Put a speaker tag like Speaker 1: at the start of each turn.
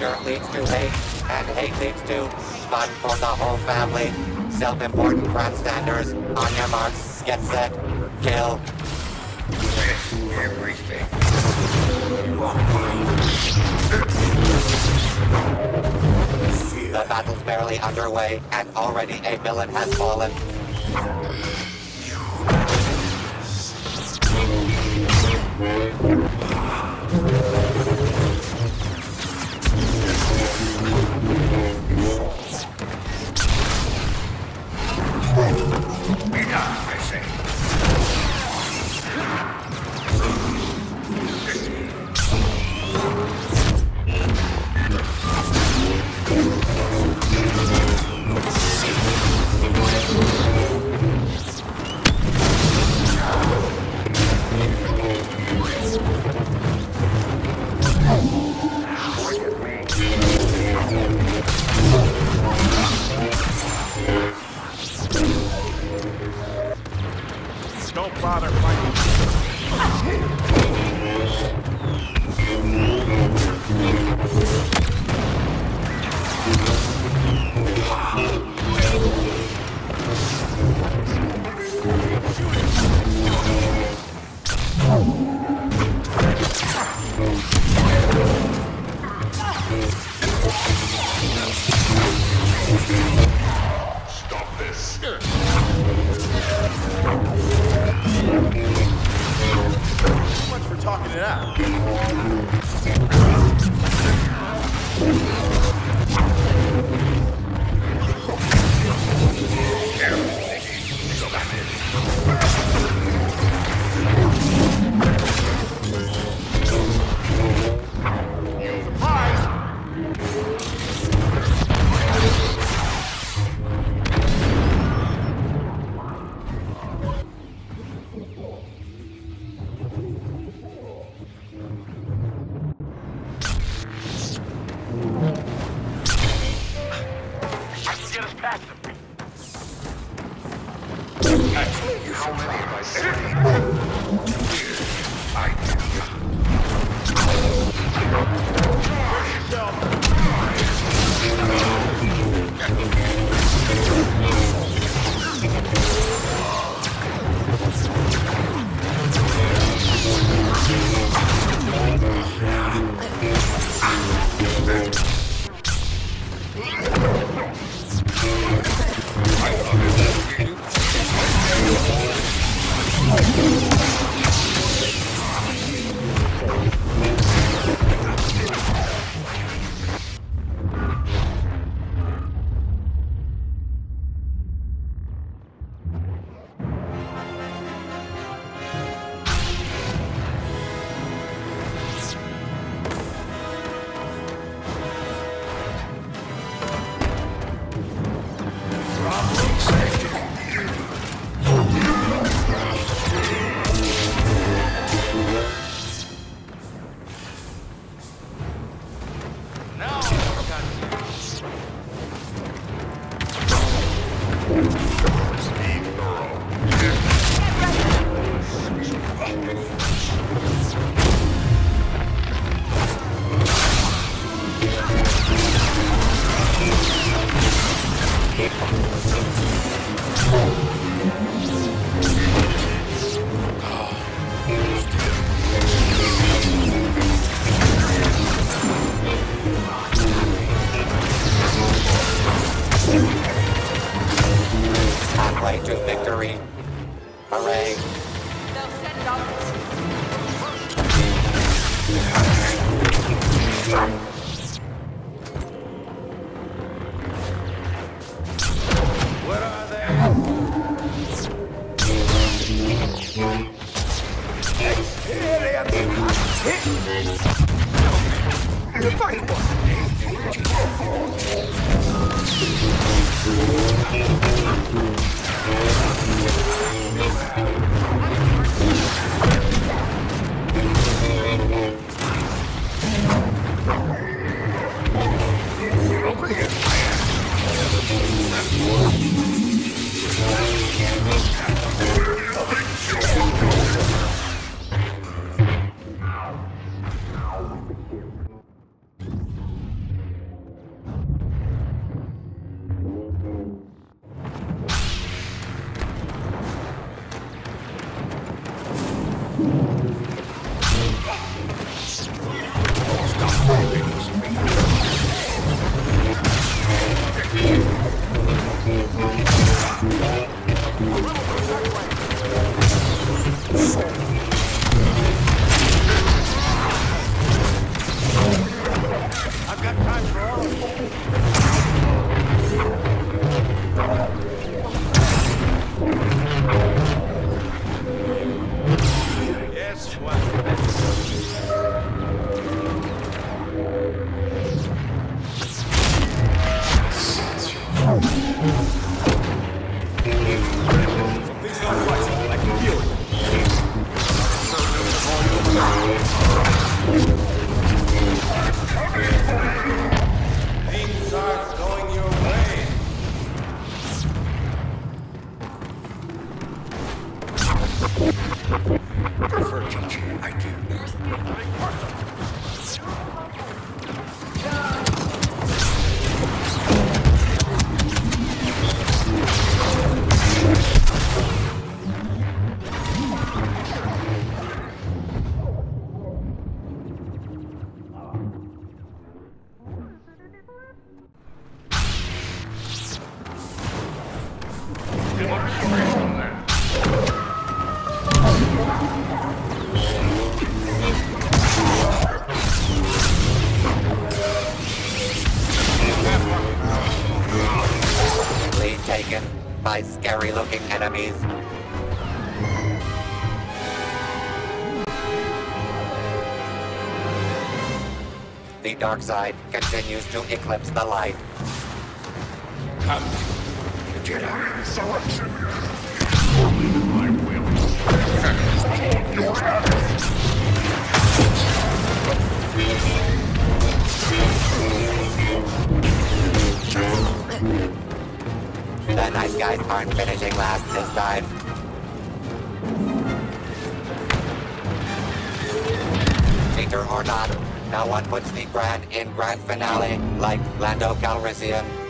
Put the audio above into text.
Speaker 1: anger leads to hate, and hate leads to fun for the whole family. Self-important grandstanders, on your marks, get set, kill.
Speaker 2: Miss everything.
Speaker 1: The battle's barely underway, and already a villain has fallen.
Speaker 2: Enough, I say.
Speaker 3: Don't bother fighting.
Speaker 2: Stop this.
Speaker 3: Too much for talking it out.
Speaker 2: How many of my cities? I
Speaker 1: Halfway to victory. Hooray.
Speaker 4: They'll set it off.
Speaker 3: What are they? Something's not right. I can feel it. Things aren't going your way.
Speaker 2: Prefer teaching, I do. Demonstration then.
Speaker 1: Lead taken by scary-looking enemies. The dark side continues to eclipse the light.
Speaker 2: Come, the Jedi. Selection. I will. Your
Speaker 1: The nice guys aren't finishing last this time. Cheater or not, no one puts the Grand in Grand Finale like Lando Calrissian.